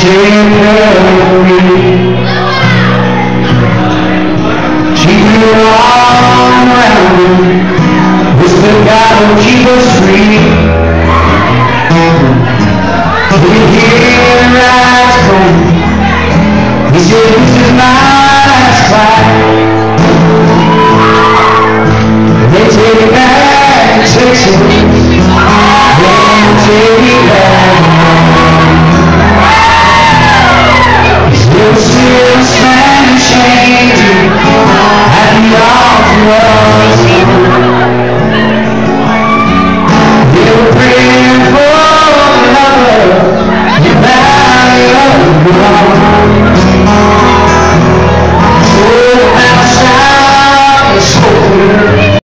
She threw her arm around him, whispered, God will keep us free. We could hear the rides coming. He said, this is my last fight. They take it back to Texas.